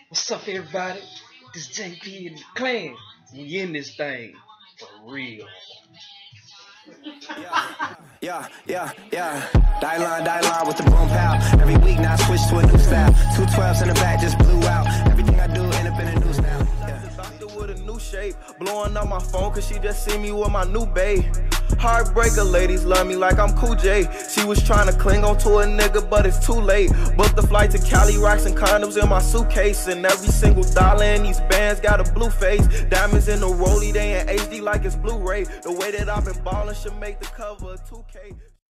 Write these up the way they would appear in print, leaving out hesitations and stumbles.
What's up, everybody? This JP and the clan. We in this thing for real. Yeah. Die line with the boom pow. Every week now I switch to a new style. 212s in the back just blew out. Everything I do end up in a new style. Yeah. Doctor with a new shape. Blowing up my phone cause she just see me with my new babe. Heartbreaker ladies love me like I'm Cool J. She was trying to cling on to a nigga, but it's too late. Booked the flight to Cali, rocks and condoms in my suitcase. And every single dollar in these bands got a blue face. Diamonds in the rollie, they in HD like it's Blu-ray. The way that I've been ballin' should make the cover of 2K.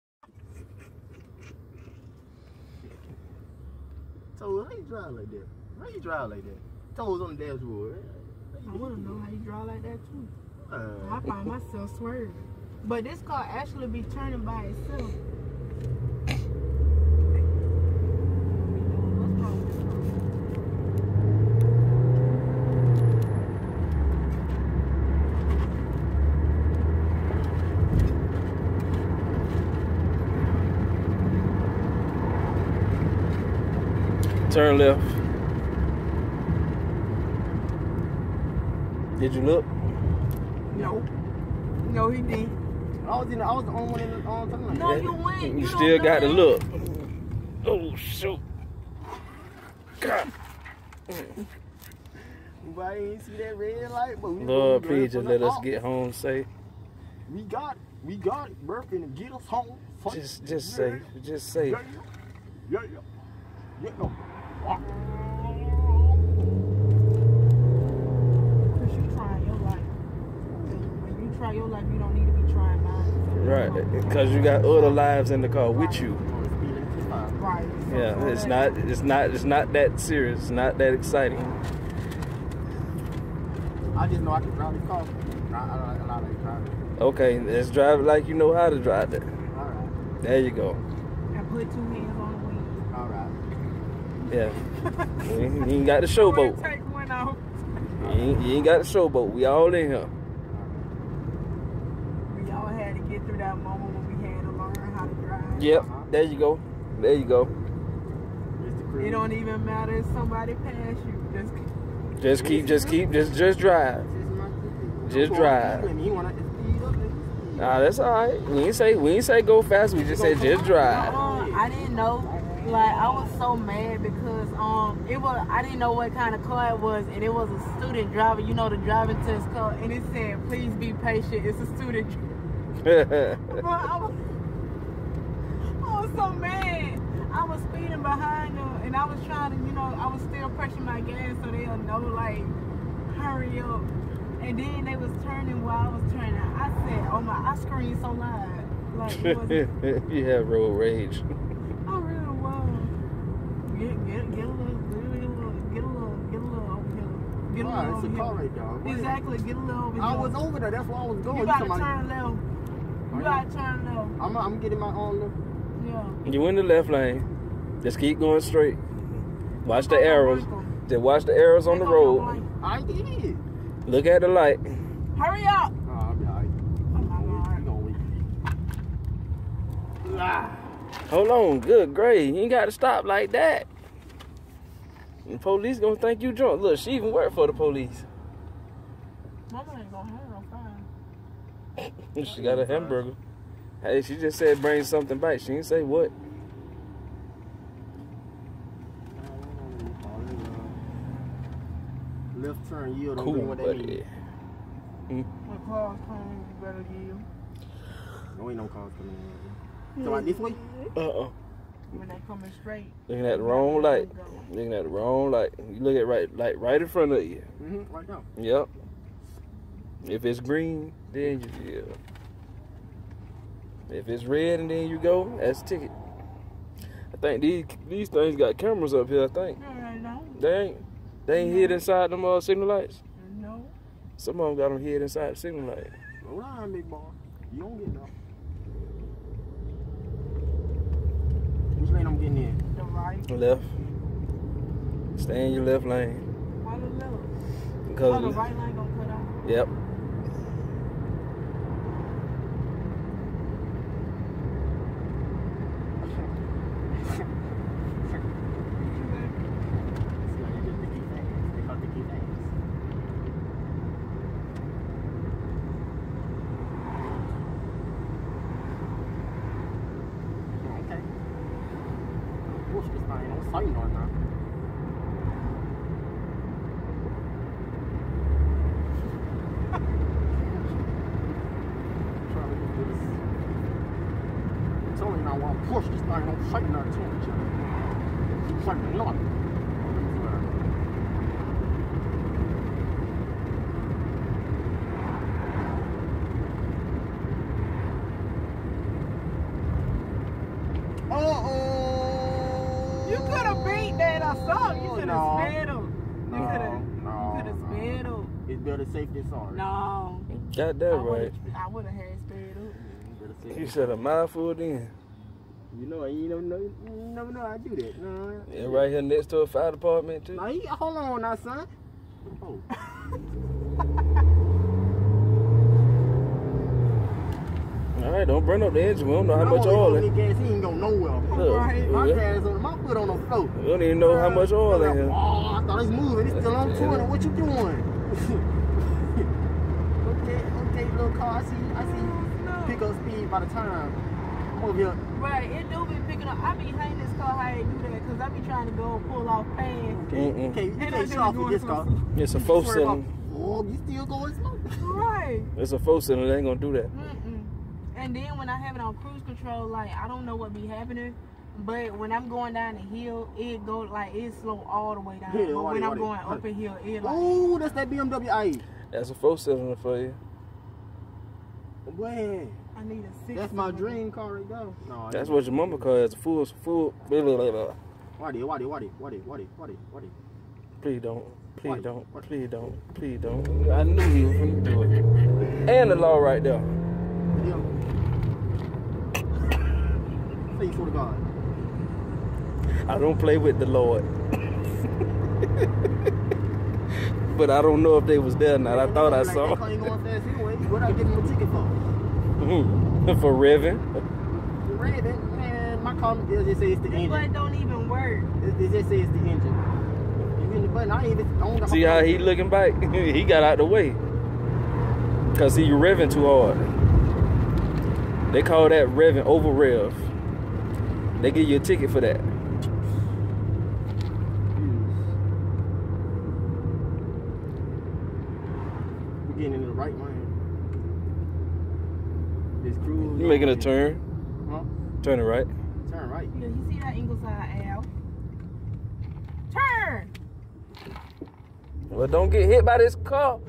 So how you drive like that? How you drive like that? Toes on the dashboard. I want to know how you draw like that too. I find myself swerving. But this car actually be turning by itself. Turn left. Did you look? No. No, he didn't. I was the only one in the time. No, you went. You You still don't got to know look. Oh, shoot. God. Why ain't see that red light? But we Lord, we please just let us off. get home safe. We got it. Burping and get us home. Fuck. Just safe. Just safe. Yeah. No. Because you trying your life. When you try your life, you don't need to be trying mine. Right. Because you got other lives in the car with you. Right. So Yeah, it's not that serious. It's not that exciting. I just know I can drive the car. I like driving. Okay, let's drive it like you know how to drive it. All right. There you go. And put 2 hands on the wheel. All right. Yeah. You ain't got the showboat. Take one off. You ain't got the showboat. We all in here. We all had to get through that moment when we had to learn how to drive. Yep. There you go. There you go. It don't even matter if somebody pass you. Just drive. Just drive. Nah, that's all right. We ain't say go fast. We just said just drive. I didn't know. Like I was so mad because I didn't know what kind of car it was, and it was a student driver. You know, the driving test car, and it said, "Please be patient. It's a student." Bro, I was so mad. I was speeding behind them, and I was trying to, I was still pressing my gas so they'll know, like, hurry up. And then they was turning while I was turning. I said, "Oh my!" I screamed so loud, like it was. You have road rage. I really was. Get a little over here. Get a little It's a over car here. right there. Exactly. Get a little over here. I was over there. That's where I was going. You gotta turn left. You gotta turn left. I'm getting my own left. Yeah. You in the left lane. Just keep going straight. Watch the arrows. Just watch the arrows on the road. I did. Look at the light. Hurry up. I'll be alright. Hold on. Good grade. You ain't got to stop like that. The police gonna think you drunk. Look, she even worked for the police. Mama ain't gonna have no fine. She got a hamburger. Hey, she just said bring something back. She didn't say what. Left turn, yield. Cool, what they buddy. need. When cars come, you better yield. No, ain't no cars coming in. So, like this way? When they coming straight. Looking at the wrong light. Looking at the wrong light. You look at right in front of you. Right now. Yep. If it's green, then you yield. If it's red and then you go, that's a ticket. I think these things got cameras up here, I think. No. They ain't hid inside them signal lights. No. Some of them got them hid inside the signal light. Hold on, big boy. You don't get no. Which lane I'm getting in? The right. Left. Stay in your left lane. Why the left? Because the right lane gonna cut out. Yep. on sight right now. Trying to get this. I'm telling you now, while I push this thing, don't sight not too much. It's like nothing. You could have beat that. I saw you. Should have sped him. You could have sped him. It's better safe than sorry. No. Got that right. I would have had sped up. You said a mouthful then. You know, you never know I do that. No. Yeah, right here next to a fire department too. Now, hold on now, son. Oh. All right, don't burn up the engine. We don't know how much oil in. Gas, he ain't going nowhere. Look, My gas on my foot on the floor. we don't even know how much oil in here. Oh, I thought it's moving. It's still on 20. What you doing? okay, little car. I see you pick up speed by the time. I'm over here. Right, it do be picking up. I be hating this car how they do that because I be trying to go and pull off fast. Okay, you can't shut off with this car. It's a 4-cylinder. Oh, you still going slow. Right. It's a 4-cylinder. They ain't gonna do that. And then when I have it on cruise control, like I don't know what be happening, but when I'm going down the hill, it go like it slow all the way down. Yeah, but when I'm going up a hill, it like. Oh, that's that BMW i8. That's a 4-cylinder for you. Boy, I need a 6. that's my dream car right there. No, That's what your mama calls a full. Blah, blah, blah, blah. Why? Please don't. Please Why? don't. Please don't. Please don't. I knew he was gonna do it. And the law right there. Yeah. Say for the God. I don't play with the Lord. But I don't know if they was there or not. I thought I saw. That car ain't going fast anyway. What I give him a ticket for? For revving. Revving? Man, my car just say it's the This engine. button don't even work. It just say it's the engine. You hit the button, I ain't even on the See how he looking back? He got out the way. Because he revving too hard. They call that revving over rev. They give you a ticket for that. We're getting into the right lane. This cruise. You making a turn? Huh? Turn it right. Turn right. Yeah, you see that Ingleside Ave? Turn! Well, don't get hit by this car.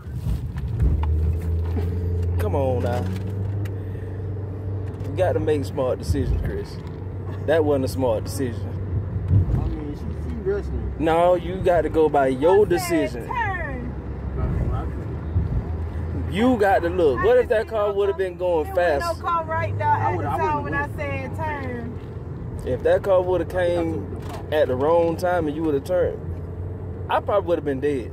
Come on now. You got to make smart decisions, Chris. That wasn't a smart decision. I mean, she rushed me. No, you got to go by your decision. Turn! You got to look. What if that car would have been going There was fast? no car right there at the I time wouldn't when I wait. said turn. If that car would have came at the wrong time and you would have turned, I probably would have been dead.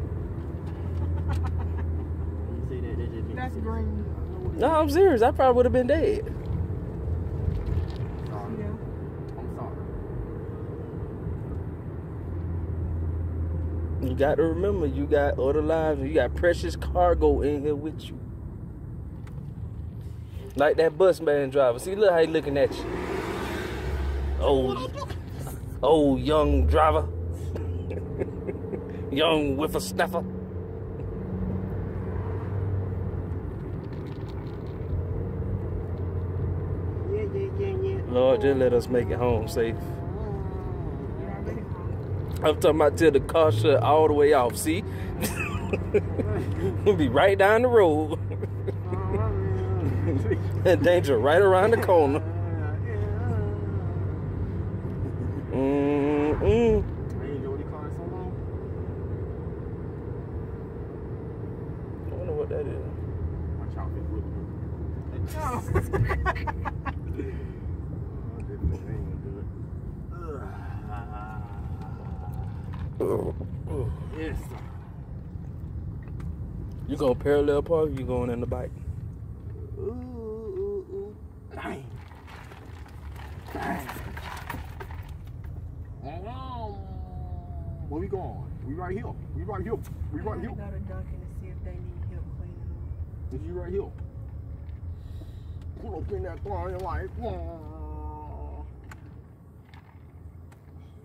You say that just means That's green. No, I'm serious. I probably would have been dead. sorry. Yeah. I'm sorry. You got to remember, you got other lives. You got precious cargo in here with you. Like that bus man driver. See, look how he looking at you. Oh, young driver. Young whippersnapper. Yeah. Lord, just let us make it home safe. You already home. I'm talking about till the car shut all the way off. See? We'll be right down the road. Danger right around the corner. I ain't drove the car in so long. I wonder what that is. Watch out, it's with Yes, sir. You gonna parallel park or you going in the bike? Ooh. Dang. Where we going? We right here. We right here. I gotta go to Dunkin' to see if they need help cleaning up. Is you right here? Pull up in that car and like,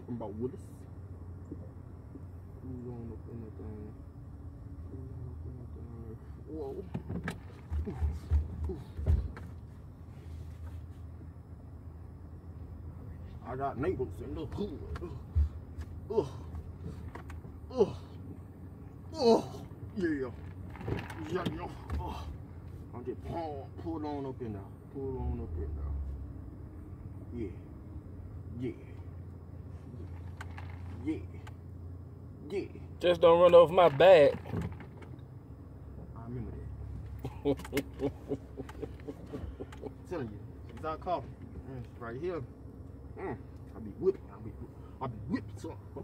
Talking about Willis. Who's on up in that thing? Whoa. I got neighbors in the hood. Yeah. I'm just pull on up in there. Pull on up in there. Yeah. Just don't run over my bag. I remember that. Telling you, it's our coffee. Right here. I'll be whipping. I'll be whipping something.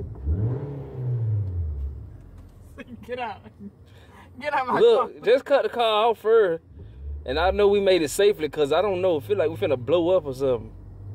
Get out. Get out my Look, car. just cut the car off first. And I know we made it safely because I don't know. Feel like we finna blow up or something.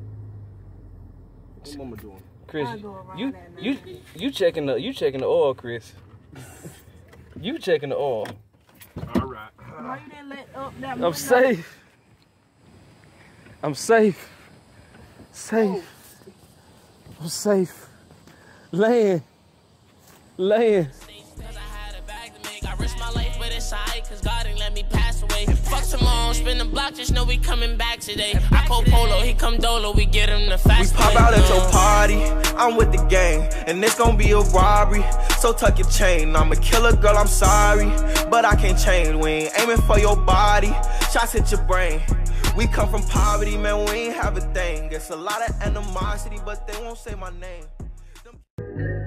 What mama doing? Chris, I'll go around you that you night. you checking the oil, Chris. You checking the oil. All right. Why you didn't let up that I'm safe. I'm safe. Safe. I'm safe. Land. Cause I had a bag to make. I risked my life with it side, cause God didn't let me pass away. Fuck tomorrow, spin the block, just know we coming back today. I call Polo, he come Dolo, we get him the fast. We pop out at your party, I'm with the gang, and it's gonna be a robbery. So tuck your chain, I'm a killer girl, I'm sorry, but I can't change. We ain't aiming for your body, shots hit your brain. We come from poverty, man, we ain't have a thing. It's a lot of animosity, but they won't say my name.